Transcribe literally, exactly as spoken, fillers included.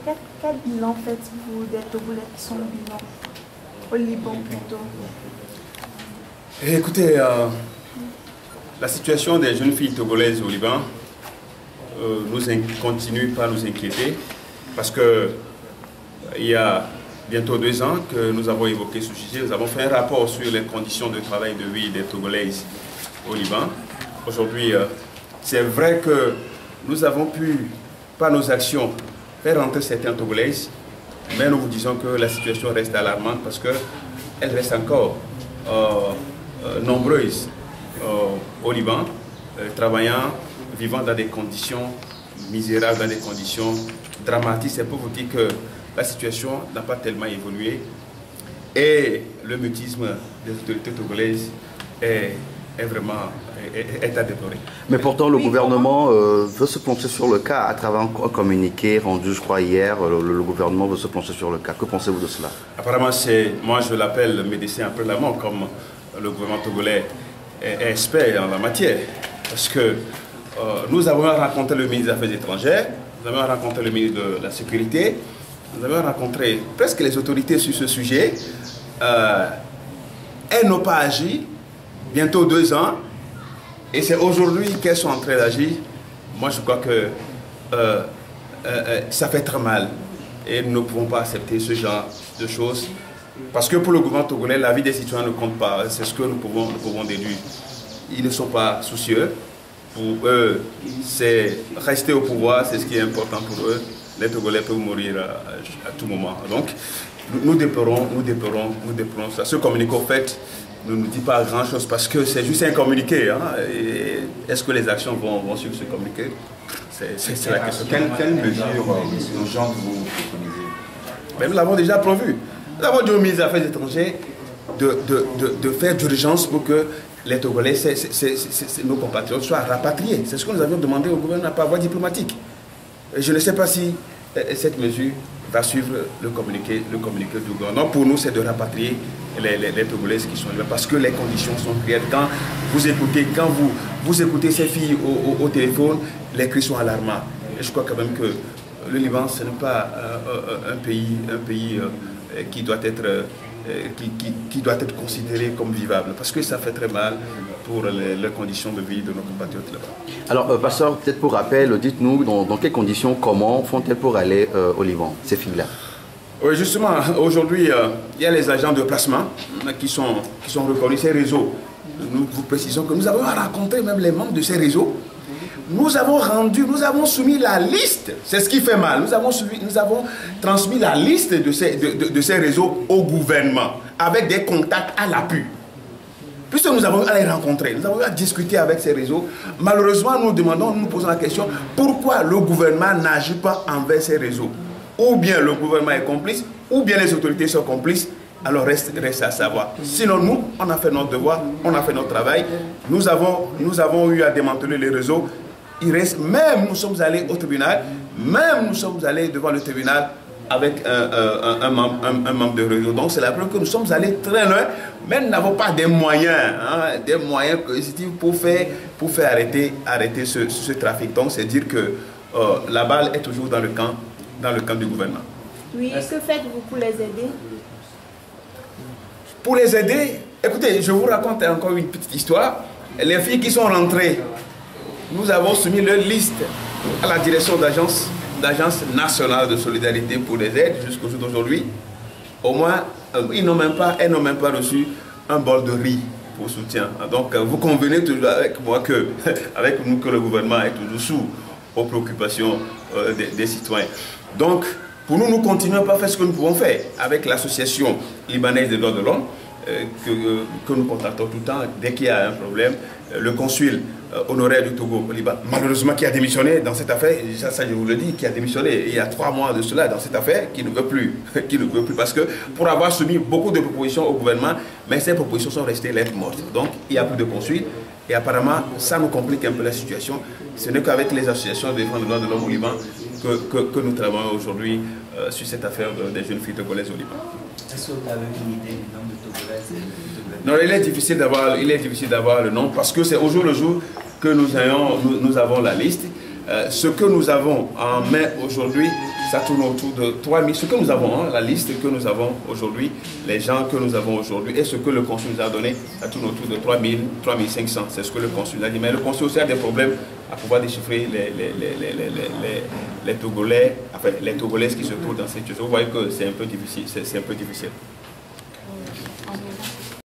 quel, quel bilan faites-vous des Togolais qui sont au Liban, au Liban plutôt? Écoutez, euh, la situation des jeunes filles togolaises au Liban euh, nous continue pas à nous inquiéter parce que il y a bientôt deux ans que nous avons évoqué ce sujet. Nous avons fait un rapport sur les conditions de travail et de vie des Togolaises au Liban. Aujourd'hui, euh, c'est vrai que nous avons pu, par nos actions, faire rentrer certaines Togolaises, mais nous vous disons que la situation reste alarmante parce qu'elle reste encore euh, euh, nombreuses euh, au Liban, euh, travaillant, vivant dans des conditions misérables, dans des conditions dramatiques. C'est pour vous dire que la situation n'a pas tellement évolué et le mutisme des autorités togolaises est, est vraiment est, est à déplorer. Mais pourtant, le oui, gouvernement euh, veut se pencher sur le cas à travers un communiqué rendu, je crois, hier. Le, le gouvernement veut se pencher sur le cas. Que pensez-vous de cela? Apparemment, c'est, moi je l'appelle médecin après la mort, comme le gouvernement togolais est, est expert en la matière. Parce que euh, nous avons rencontré le ministre des Affaires étrangères, nous avons rencontré le ministre de la Sécurité, nous avons rencontré presque les autorités sur ce sujet. Euh, elles n'ont pas agi, bientôt deux ans, et c'est aujourd'hui qu'elles sont en train d'agir. Moi, je crois que euh, euh, euh, ça fait très mal. Et nous ne pouvons pas accepter ce genre de choses. Parce que pour le gouvernement togolais, la vie des citoyens ne compte pas. C'est ce que nous pouvons, nous pouvons déduire. Ils ne sont pas soucieux. Pour eux, c'est rester au pouvoir, c'est ce qui est important pour eux. Les Togolais peuvent mourir à, à tout moment. Donc, nous, nous déplorons, nous déplorons, nous déplorons ça. Ce communiqué, en fait, ne nous dit pas grand-chose parce que c'est juste un communiqué. Hein, est-ce que les actions vont, vont suivre ce communiqué? C'est la question. Quelle, quelle mesure urgente vous préconisez? Mais nous l'avons déjà prévu. Nous avons dit aux ministres des Affaires étrangères de, de, de, de faire d'urgence pour que les Togolais, c est, c est, c est, c est, nos compatriotes, soient rapatriés. C'est ce que nous avions demandé au gouvernement par voie diplomatique. Je ne sais pas si cette mesure va suivre le communiqué, le communiqué du gouvernement. Pour nous, c'est de rapatrier les, les, les Togolais qui sont là parce que les conditions sont cruelles. Quand vous écoutez, quand vous, vous écoutez ces filles au, au, au téléphone, les cris sont alarmants. Et je crois quand même que le Liban, ce n'est pas euh, un pays, un pays euh, qui doit être euh, Qui, qui, qui doit être considéré comme vivable, parce que ça fait très mal pour les, les conditions de vie de nos compatriotes là-bas. Alors, euh, pasteur, peut-être pour rappel, dites-nous dans, dans quelles conditions, comment font-elles pour aller euh, au Liban, ces filles-là? Oui, justement, aujourd'hui, euh, il y a les agents de placement qui sont, qui sont reconnus, ces réseaux. Nous vous précisons que nous avons rencontré même les membres de ces réseaux. Nous avons rendu, nous avons soumis la liste, c'est ce qui fait mal, nous avons, soumis, nous avons transmis la liste de ces, de, de, de ces réseaux au gouvernement, avec des contacts à l'appui. Puisque nous avons à les rencontrer, nous avons à discuter avec ces réseaux, malheureusement nous demandons, nous nous posons la question, pourquoi le gouvernement n'agit pas envers ces réseaux? Ou bien le gouvernement est complice, ou bien les autorités sont complices. Alors reste, reste à savoir. Sinon nous, on a fait notre devoir, on a fait notre travail, nous avons, nous avons eu à démanteler les réseaux. Il reste, même nous sommes allés au tribunal, même nous sommes allés devant le tribunal avec un, un, un, membre, un, un membre de réseau. Donc c'est la preuve que nous sommes allés très loin, mais nous n'avons pas des moyens, hein, des moyens pour faire, pour faire arrêter, arrêter ce, ce trafic. Donc c'est dire que euh, la balle est toujours dans le camp, dans le camp du gouvernement. Oui, que faites-vous pour les aider? Pour les aider, écoutez, je vous raconte encore une petite histoire. Les filles qui sont rentrées, nous avons soumis leur liste à la direction d'agence d'agence nationale de solidarité pour les aides jusqu'au jour d'aujourd'hui. Au moins, ils n'ont même pas, elles n'ont même pas reçu un bol de riz pour soutien. Donc, vous convenez toujours avec moi que, avec nous que le gouvernement est toujours sous aux préoccupations euh, des, des citoyens. Donc, pour nous, nous continuons pas à faire ce que nous pouvons faire avec l'association libanaise des droits de l'homme euh, que, euh, que nous contactons tout le temps dès qu'il y a un problème. Euh, le consul euh, honoraire du Togo au Liban, malheureusement qui a démissionné dans cette affaire, ça, ça je vous le dis, qui a démissionné il y a trois mois de cela dans cette affaire, qui ne veut plus, qui ne veut plus parce que pour avoir soumis beaucoup de propositions au gouvernement, mais ces propositions sont restées lettres mortes. Donc il n'y a plus de consul et apparemment ça nous complique un peu la situation. Ce n'est qu'avec les associations de défense des droits de l'homme au Liban que, que, que nous travaillons aujourd'hui euh, sur cette affaire de, des jeunes filles togolaises au Liban. Est-ce que vous avez une idée du nombre de Togolaises? Non, il est difficile d'avoir, il est difficile d'avoir le nom parce que c'est au jour le jour que nous, ayons, nous, nous avons la liste. Euh, ce que nous avons en main aujourd'hui, ça tourne autour de trois mille. Ce que nous avons, hein, la liste que nous avons aujourd'hui, les gens que nous avons aujourd'hui et ce que le consul nous a donné, ça tourne autour de trois mille, trois mille cinq cents. C'est ce que le consul a dit. Mais le consul aussi a des problèmes à pouvoir déchiffrer les, les, les, les, les, les, les Togolais, enfin les Togolaises qui se trouvent dans cette situation. Vous voyez que c'est un peu difficile. C'est un peu difficile.